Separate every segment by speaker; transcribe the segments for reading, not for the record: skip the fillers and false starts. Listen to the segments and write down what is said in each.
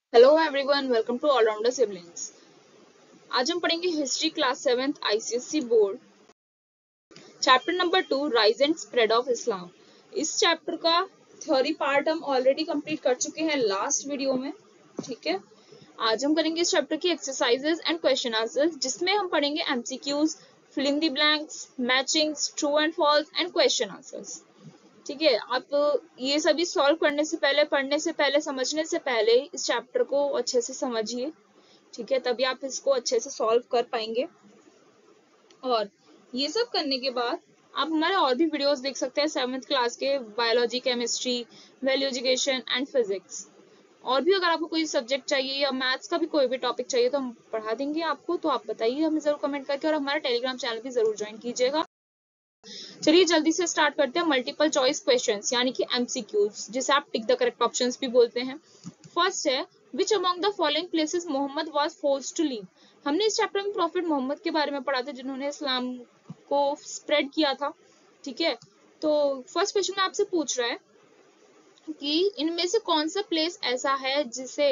Speaker 1: Hello everyone, welcome to allrounder siblings. आज हम पढ़ेंगे history class 7th ICSE board, chapter number 2 rise and spread of Islam. इस chapter का theory part हम already complete कर चुके हैं लास्ट वीडियो में। ठीक है, आज हम करेंगे इस चैप्टर की एक्सरसाइजेस एंड क्वेश्चन आंसर्स, जिसमें हम पढ़ेंगे MCQs, fill in the blanks, matchings, true and false and question answers. ठीक है, आप ये सभी सॉल्व करने से पहले, पढ़ने से पहले, समझने से पहले इस चैप्टर को अच्छे से समझिए। ठीक है, तभी आप इसको अच्छे से सॉल्व कर पाएंगे। और ये सब करने के बाद आप हमारे और भी वीडियोस देख सकते हैं 7th क्लास के, biology, chemistry, value education and physics. और भी अगर आपको कोई सब्जेक्ट चाहिए या मैथ्स का भी कोई भी टॉपिक चाहिए तो हम पढ़ा देंगे आपको। तो आप बताइए हमें जरूर कमेंट करके, और हमारा टेलीग्राम चैनल भी जरूर ज्वाइन कीजिएगा। चलिए जल्दी से स्टार्ट करते हैं मल्टीपल चॉइस क्वेश्चंस यानी कि एमसीक्यूज, जिसे आप टिक द करेक्ट ऑप्शंस भी बोलते हैं। फर्स्ट है, which among the following places Mohammed was forced to leave. हमने इस चैप्टर में प्रॉफिट मोहम्मद के बारे में पढ़ा था, जिन्होंने इस्लाम को स्प्रेड किया था। ठीक है, तो फर्स्ट क्वेश्चन में आपसे पूछ रहा है कि इनमें से कौन सा प्लेस ऐसा है जिसे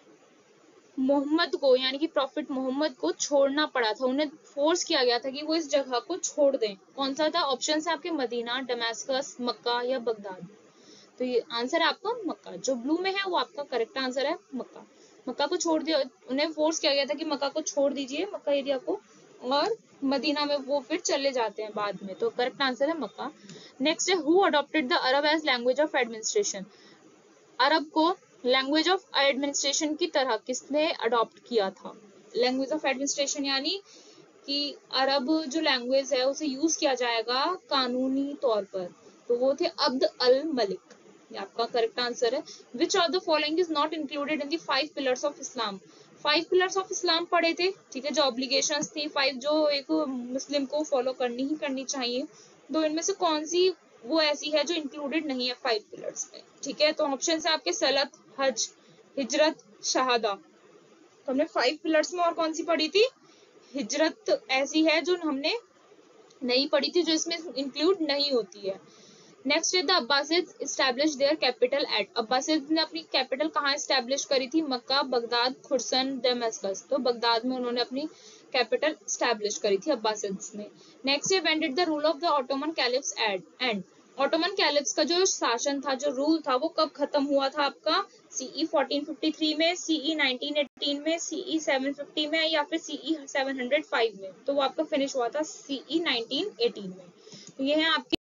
Speaker 1: मोहम्मद को यानी कि प्रॉफिट मोहम्मद को छोड़ना पड़ा था, उन्हें फोर्स किया गया था कि वो इस जगह को छोड़ दें। कौन सा था? ऑप्शन है आपके मदीना, दमास्कस, मक्का या बगदाद। तो ये आंसर है आपका मक्का। जो ब्लू में है वो आपका करेक्ट आंसर है, मक्का। मक्का को छोड़ दिया, उन्हें फोर्स किया गया था कि मक्का को छोड़ दीजिए, मक्का एरिया को, और मदीना में वो फिर चले जाते हैं बाद में। तो करेक्ट आंसर है मक्का। नेक्स्ट है, who adopted the Arab as language of administration. अरब को लैंग्वेज ऑफ एडमिनिस्ट्रेशन की तरह किसने अडॉप्ट किया था? लैंग्वेज ऑफ एडमिनिस्ट्रेशन यानी कि अरब जो लैंग्वेज है उसे यूज किया जाएगा कानूनी तौर पर, तो वो थे अब्द अल मलिक। ये आपका करेक्ट आंसर है। Which of the following is not included in the 5 pillars of Islam. 5 pillars of Islam पढ़े थे। ठीक है, जो ऑब्लिगेशंस थी 5, जो एक मुस्लिम को फॉलो करनी ही करनी चाहिए। तो इनमें से कौन सी वो ऐसी है जो इंक्लूडेड नहीं है 5 पिलर्स में? ठीक है, तो ऑप्शन है आपके सलत, हज, हिजरत, शहादा। तो हमने 5 पिलर्स में और कौन सी पढ़ी थी? हिजरत ऐसी है जो हमने नहीं पढ़ी थी, जो इसमें इंक्लूड नहीं होती है। नेक्स्ट है, the Abbasid establish their capital at. Abbasid ने अपनी कैपिटल कहाँ एस्टैब्लिश करी थी? Mecca, Baghdad, Khurasan, Damascus. तो बगदाद में उन्होंने अपनी कैपिटल एस्टैब्लिश करी थी अब्बासिड्स ने। नेक्स्ट है, when did the rule of the Ottoman caliphs end. Ottoman caliphs का जो शासन था, जो रूल था, वो कब खत्म हुआ था आपका? सीई 1453 में, सीई 1918 में, सीई 750 में, या फिर सीई 705 में। तो वो आपका फिनिश हुआ था सीई 1918 में। तो ये है आपके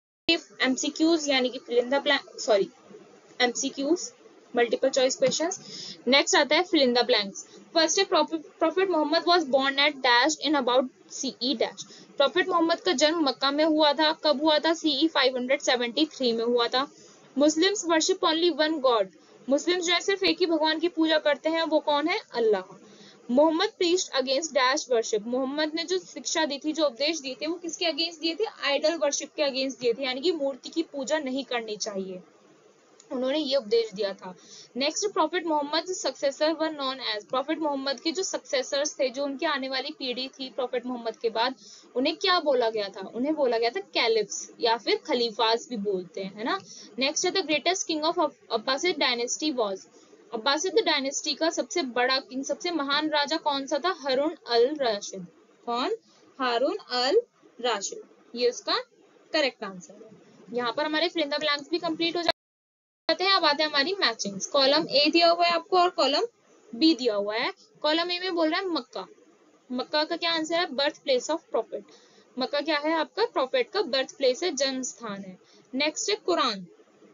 Speaker 1: MCQs यानी कि fill in the blank, sorry MCQs, multiple choice questions. Next आता है fill in the blanks. First है, prophet Mohammed was born at dash in about CE dash. Prophet Mohammed का जन्म मक्का में हुआ था। कब हुआ था? सीई 573 में हुआ था। Muslims worship only one god. Muslims जो है सिर्फ एक ही भगवान की पूजा करते हैं, वो कौन है? Allah. Mohammed preached against dash worship. Mohammed ने जो शिक्षा दी थी, जो उपदेश दिए थे, वो किसके अगेंस्ट दिए थे? आइडल वर्शिप के अगेंस्ट दिए थे, यानी कि मूर्ति की पूजा नहीं करनी चाहिए, उन्होंने ये उपदेश दिया था। Next, prophet Mohammed successor were known as. Prophet Mohammed के जो सक्सेसर्स थे, जो उनकी आने वाली पीढ़ी थी प्रॉफिट मोहम्मद के बाद, उन्हें क्या बोला गया था? उन्हें बोला गया था कैलिफ्स या फिर खलीफास भी बोलते हैं, है ना। नेक्स्ट है, the greatest king of Abbasid dynasty was. Abbasid dynasty का सबसे बड़ा किंग, सबसे महान राजा कौन सा था? हारून अल राशिद। कौन? हारून अल राशिद। ये उसका करेक्ट आंसर है। यहाँ पर हमारे फिल इन द ब्लैंक्स भी कंप्लीट हो जाते हैं। अब आते हैं हमारी मैचिंग्स। कॉलम ए दिया हुआ है आपको और कॉलम बी दिया हुआ है। कॉलम ए में बोल रहा है मक्का। मक्का का क्या आंसर है? Birth place of prophet. Mecca क्या है आपका? प्रॉफिट का बर्थ प्लेस है, जन्म स्थान है। नेक्स्ट है कुरान।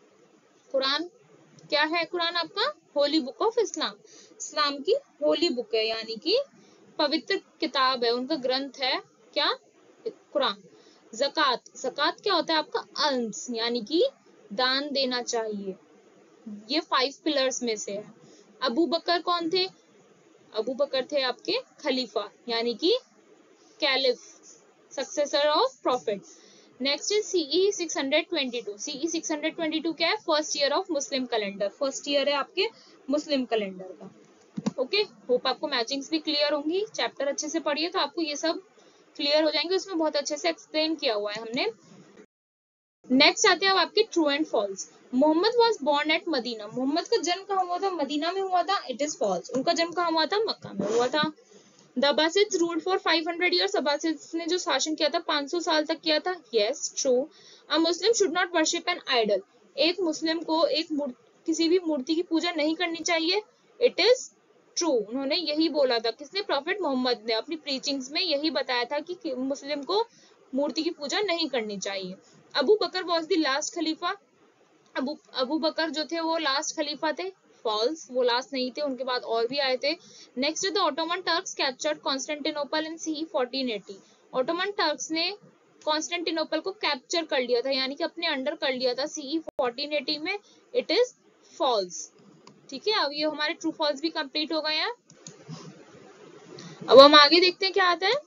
Speaker 1: कुरान क्या है? कुरान आपका holy book of Islam. Islam की होली बुक है, यानी कि पवित्र किताब है, उनका ग्रंथ है क्या? कुरान। ज़कात। ज़कात क्या होता है आपका? अल्म्स, यानी कि दान देना चाहिए। ये 5 पिलर्स में से है। अबू बकर कौन थे? अबू बकर थे आपके खलीफा, यानी कि caliph, successor of prophet. Next is CE 622। CE 622 क्या है? First year of Muslim calendar. First year है आपके मुस्लिम कैलेंडर का। ओके, होप आपको मैचिंग्स भी क्लियर होंगी। चैप्टर अच्छे से पढ़िए तो आपको ये सब क्लियर हो जाएंगे, उसमें बहुत अच्छे से एक्सप्लेन किया हुआ है हमने। नेक्स्ट आते हैं अब आपके true and false. Mohammed was born at Medina, Mohammed का जन्म कहाँ हुआ था? मदीना में हुआ था। It is false. उनका जन्म कहाँ हुआ था? मक्का में हुआ था। The Abbasids ruled for 500 years, Abbasids ने जो शासन किया था 500 साल तक किया था। Yes, true. A Muslim should not worship an idol, एक मुस्लिम को किसी भी मूर्ति की पूजा नहीं करनी चाहिए। It is true. उन्होंने यही बोला था, किसने? प्रॉफिट मोहम्मद ने अपनी प्रीचिंग्स में यही बताया था कि मुस्लिम को मूर्ति की पूजा नहीं करनी चाहिए। Abu Bakr was the last खलीफा, अबू बकर जो थे वो लास्ट खलीफा थे। फॉल्स, वो लास्ट नहीं थे, उनके बाद और भी आए थे। Next, the Ottoman Turks captured Constantinople in C 1480, Ottoman Turks ने कॉन्स्टेंटिनोपल को कैप्चर कर लिया था, यानी कि अपने अंडर कर लिया था सी 1480 में। It is false. ठीक है, अब ये हमारे ट्रू फॉल्स भी कंप्लीट हो गए हैं। अब हम आगे देखते हैं क्या आता है।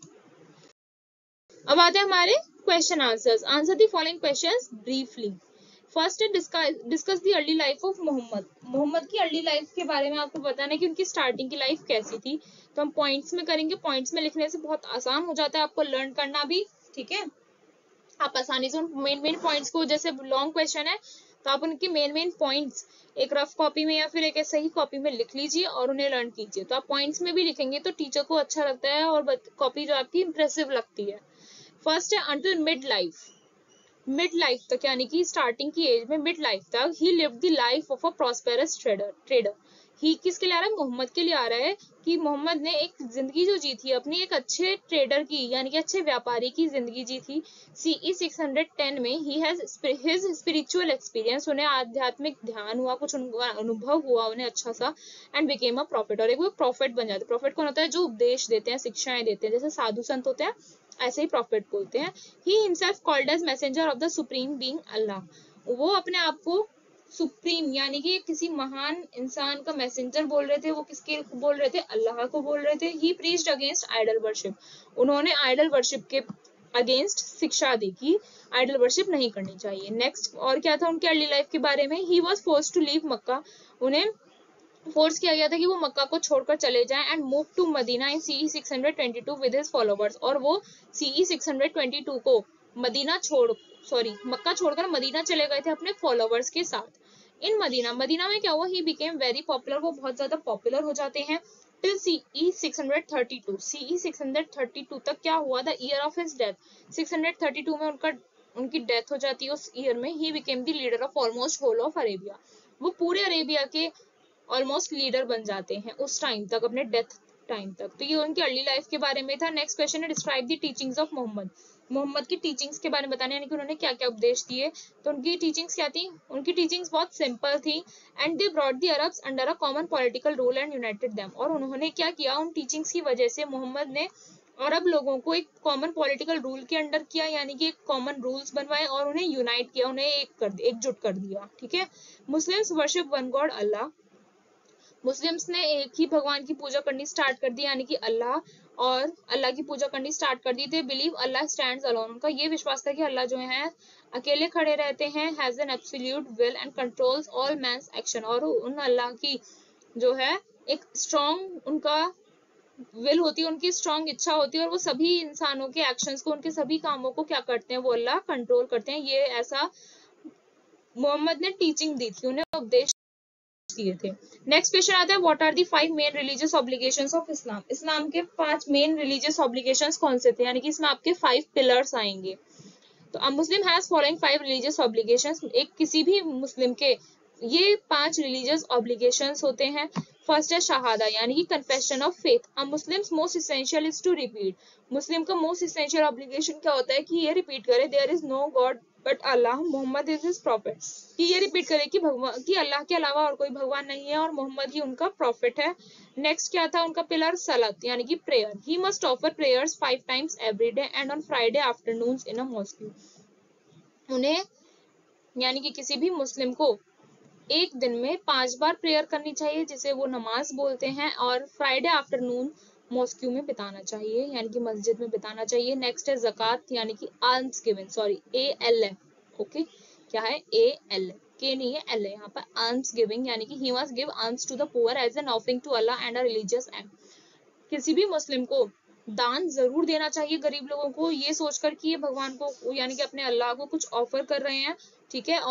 Speaker 1: अब आते हैं हमारे question answers. Answer the following questions briefly. First है discuss the early life of Mohammed, Mohammed की अर्ली लाइफ के बारे में आपको बताना है कि उनकी स्टार्टिंग की लाइफ कैसी थी। तो हम पॉइंट्स में करेंगे, पॉइंट्स में लिखने से बहुत आसान हो जाता है आपको लर्न करना भी। ठीक है, आप आसानी से उन मेन पॉइंट्स को, जैसे लॉन्ग क्वेश्चन है तो आप उनके मेन पॉइंट्स एक रफ कॉपी में या फिर एक सही कॉपी में लिख लीजिए और उन्हें लर्न कीजिए। तो आप पॉइंट्स में भी लिखेंगे तो टीचर को अच्छा लगता है और कॉपी जो आपकी इंप्रेसिव लगती है। फर्स्ट है अंटिल मिड लाइफ तक, यानी कि स्टार्टिंग की एज में मिड लाइफ तक he lived the life of a prosperous trader. ही किसके लिए आ रहा है? मोहम्मद के लिए आ रहा है कि मोहम्मद ने एक जिंदगी जो जी थी अपनी, एक अच्छे ट्रेडर की, यानी कि अच्छे व्यापारी की जिंदगी जी थी। CE 610 में he has his spiritual experience, उन्हें आध्यात्मिक ध्यान हुआ, कुछ उनका अनुभव हुआ उन्हें अच्छा सा, एंड बिकेम अ प्रॉफिट, और एक वो प्रॉफिट बन जाते। प्रॉफिट कौन होता है? जो उपदेश देते हैं, शिक्षाएं देते हैं, जैसे साधु संत होते हैं ऐसे ही प्रॉफिट बोलते हैं। He himself called as messenger of the supreme being Allah, वो अपने आप को सुप्रीम यानी कि किसी महान इंसान का मैसेंजर बोल रहे थे। वो किसके बोल रहे थे? अल्लाह को बोल रहे थे। He preached against idol worship, उन्होंने आइडल वर्शिप के अगेंस्ट शिक्षा दी कि आइडल वर्शिप नहीं करनी चाहिए। नेक्स्ट, और क्या था उनके अर्ली लाइफ के बारे में? He was forced to leave Mecca, उन्हें फोर्स किया गया था कि वो मक्का को छोड़कर चले जाएं, and move to Medina in CE 622 with his followers, और वो CE 622 को मक्का छोड़कर मदीना चले गए थे अपने फॉलोवर्स के साथ। इन मदीना में क्या हुआ? ही बिकेम वेरी पॉपुलर, वो बहुत ज्यादा पॉपुलर हो जाते हैं। टिल CE 632 तक क्या हुआ? The year of his death, 632 में उनकी डेथ हो जाती है। उस ईयर में he became the leader of almost whole of Arabia, वो पूरे अरेबिया के ऑलमोस्ट लीडर बन जाते हैं उस टाइम तक, अपने डेथ टाइम तक। तो ये उनकी अर्ली लाइफ के बारे में था। नेक्स्ट क्वेश्चन है describe the teachings of Mohammed, Mohammed की टीचिंग्स के बारे में बताना, यानी कि उन्होंने क्या क्या उपदेश दिए। तो उनकी टीचिंग्स क्या थी? उनकी टीचिंग्स बहुत सिंपल थी। And they brought the Arabs under a common political rule and united them, और उन्होंने क्या किया? उन टीचिंग्स की वजह से मोहम्मद ने अरब लोगों को एक कॉमन पॉलिटिकल रूल के अंडर किया, यानी कि एक कॉमन रूल्स बनवाए और उन्हें यूनाइट किया, उन्हें एकजुट कर दिया। ठीक है, Muslims worship one god Allah, Muslims ने एक ही भगवान की पूजा करनी स्टार्ट कर दी, यानी कि अल्लाह, और अल्लाह की पूजा करनी स्टार्ट कर दी थी। बिलीव अल्लाह स्टैंड्स अलोन, उनका ये विश्वास था कि अल्लाह जो है अकेले खड़े रहते हैं। Has an absolute will and controls all man's action, और उन अल्लाह की जो है एक स्ट्रॉन्ग उनका विल होती है, उनकी स्ट्रॉन्ग इच्छा होती है, और वो सभी इंसानों के एक्शंस को, उनके सभी कामों को क्या करते हैं? वो अल्लाह कंट्रोल करते हैं। ये ऐसा मोहम्मद ने टीचिंग दी थी, उन्हें उपदेश दिए थे। नेक्स्ट क्वेश्चन आता है what are the 5 main religious obligations of Islam, Islam के 5 मेन रिलीजियस ऑब्लिगेशंस कौन से थे? यानी कि इसमें आपके 5 पिलर्स आएंगे। तो a Muslim has following 5 religious obligations, एक किसी भी मुस्लिम के ये 5 रिलीजियस ऑब्लिगेशंस होते हैं। फर्स्ट है शहादा, यानी कि confession of faith. A Muslim's most essential is to repeat, Muslim का मोस्ट एसेंशियल ऑब्लिगेशन क्या होता है? कि ये रिपीट करे there is no god but Allah, Mohammed is his prophet, कि ये रिपीट करे कि भगवान कि अल्लाह के अलावा और कोई भगवान नहीं है और मोहम्मद ही उनका प्रॉफिट है। नेक्स्ट क्या था उनका पिलर? सलात, यानी कि prayer. He must offer prayers 5 times every day and on Friday afternoons in a mosque, उन्हें यानी कि किसी भी मुस्लिम को एक दिन में 5 बार प्रेयर करनी चाहिए, जिसे वो नमाज बोलते हैं, और फ्राइडे आफ्टरनून मॉस्क्यू में बिताना चाहिए, यानी कि मस्जिद में बिताना चाहिए। नेक्स्ट है ज़कात, यानी कि alms giving, sorry ALM, okay, क्या है? ALM, के नहीं है, L है यहाँ पर। आल्म्स गिविंग, यानी कि he must give alms to the poor as an offering to Allah and a religious act, किसी भी मुस्लिम को दान जरूर देना चाहिए गरीब लोगों को, ये सोचकर कि ये भगवान को यानी कि अपने अल्लाह को कुछ ऑफर कर रहे हैं। ठीक है, और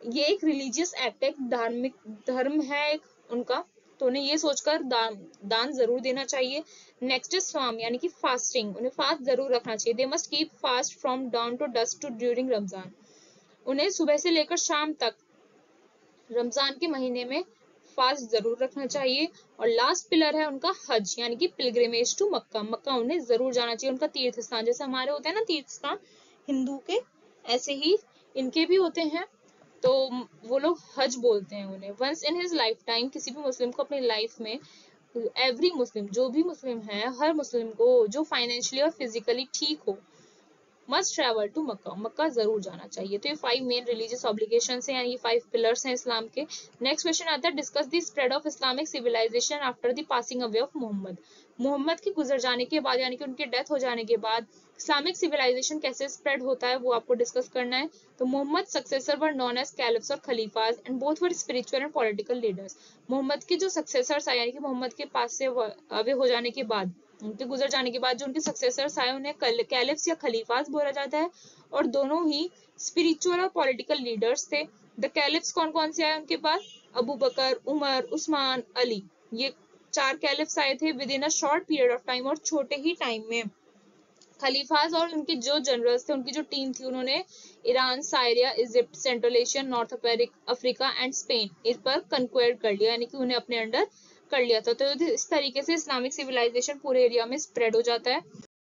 Speaker 1: ये एक रिलीजियस एक्ट है, धार्मिक धर्म है एक उनका, तो उन्हें ये सोचकर दान जरूर देना चाहिए। नेक्स्ट इज स्वाम यानी कि फास्टिंग, उन्हें फास्ट जरूर रखना चाहिए। They must keep fast from dawn to dusk to during Ramzan, उन्हें सुबह से लेकर शाम तक रमजान के महीने में फास्ट जरूर रखना चाहिए। और लास्ट पिलर है उनका हज यानी कि पिलग्रिमेज टू मक्का, मक्का उन्हें जरूर जाना चाहिए, उनका तीर्थ स्थान, जैसे हमारे होते हैं ना तीर्थ स्थान हिंदू के, ऐसे ही इनके भी होते हैं, तो वो लोग हज बोलते हैं उन्हें। Once in his life time, किसी भी मुस्लिम को अपनी लाइफ में, एवरी मुस्लिम, जो भी मुस्लिम है, हर मुस्लिम को जो फाइनेंशियली और फिजिकली ठीक हो, must travel to Mecca, Mecca जरूर जाना चाहिए। तो ये 5 मेन रिलीजियस ऑब्लिगेशंस हैं, यानी ये 5 पिलर्स हैं इस्लाम के। नेक्स्ट क्वेश्चन आता है, discuss the spread of Islamic civilisation after the passing away of Mohammed, Mohammed के गुजर जाने के बाद यानी कि उनके डेथ हो जाने के बाद इस्लामिक सिविलाइजेशन कैसे स्प्रेड होता है वो आपको डिस्कस करना है। तो Mohammed successor were known as caliphs और खलीफाज and both were spiritual and political leaders, Mohammed के जो सक्सेसर्स आए यानी कि मोहम्मद के पास से अवे हो जाने के बाद, उनके गुजर जाने के बाद जो उनके सक्सेसर्स आए उन्हें कैलिफ्स या खलीफास बोला जाता है, और दोनों ही स्पिरिचुअल और पॉलिटिकल लीडर्स थे। द कैलिफ्स कौन कौन से आए उनके पास, अबू बकर, उमर, उस्मान, अली, ये 4 कैलिफ्स आए थे within a short period of time, और छोटे ही टाइम में। खलीफाज और उनके जो जनरल्स थे, उनकी जो टीम थी, उन्होंने Iran, Syria, Egypt, Central Asia, North Africa and Spain इस पर कंक्वेयर कर लिया, यानी कि उन्हें अपने अंडर कर लिया था। तो इस तरीके से इस्लामिक सिविलाइजेशन पूरे एरिया में स्प्रेड हो जाता है।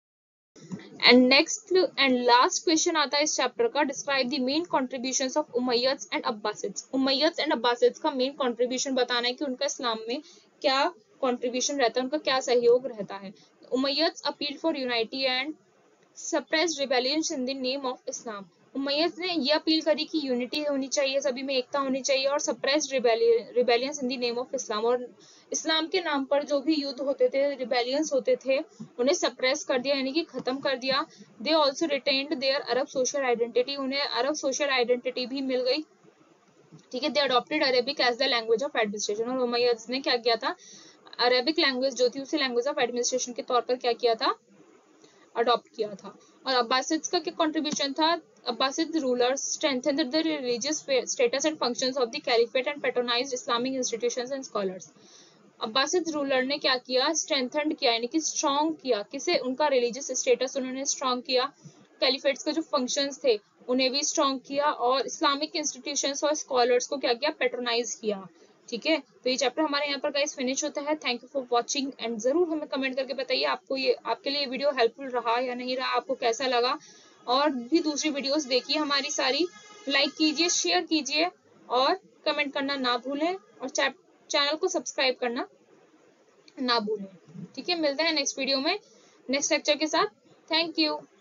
Speaker 1: And next and last question आता है इस चैप्टर का, describe the main contributions of Umayyads and Abbasids, Umayyads and Abbasids का मेन कंट्रीब्यूशन बताना है कि उनका इस्लाम में क्या कंट्रीब्यूशन रहता है, उनका क्या सहयोग रहता है। Umayyads appealed for unity and suppressed rebellions in the name of Islam, Umayyad ने ये अपील करी कि यूनिटी होनी चाहिए, सभी में एकता होनी चाहिए, और suppressed rebellions in the name of Islam, और इस्लाम के नाम पर जो भी युद्ध होते थे, रिबेलियंस होते थे, उन्हें सप्रेस कर दिया यानी कि खत्म कर दिया। They also retained their Arab social identity, उन्हें अरब सोशल आइडेंटिटी भी मिल गई, ठीक है। They adopted Arabic as the language of administration, और उमैय्यद ने क्या किया था, अरेबिक लैंग्वेज जो थी उसे लैंग्वेज ऑफ एडमिनिस्ट्रेशन के तौर पर क्या किया था, अडॉप्ट किया था। और अब्बासिड्स का क्या कंट्रीब्यूशन था, Abbasid rulers strengthened the religious status and functions of the caliphate and patronized Islamic institutions and scholars, Abbasid ruler ने क्या किया, स्ट्रेंथेंड किया यानी कि स्ट्रॉन्ग किया, किसे, उनका रिलीजियस स्टेटस उन्होंने स्ट्रॉन्ग किया, कैलिफेट्स के जो फंक्शंस थे उन्हें भी स्ट्रॉन्ग किया, और इस्लामिक इंस्टीट्यूशंस और स्कॉलर्स को क्या किया, पैट्रोनाइज किया, ठीक है। तो ये चैप्टर हमारे यहाँ पर गाइस फिनिश होता है। Thank you for watching and जरूर हमें कमेंट करके बताइए आपको ये, आपके लिए ये वीडियो हेल्पफुल रहा या नहीं रहा, आपको कैसा लगा, और भी दूसरी वीडियोस देखिए हमारी सारी, लाइक कीजिए, शेयर कीजिए, और कमेंट करना ना भूलें, और चैनल को सब्सक्राइब करना ना भूलें, ठीक है। मिलते हैं नेक्स्ट वीडियो में नेक्स्ट लेक्चर के साथ। Thank you.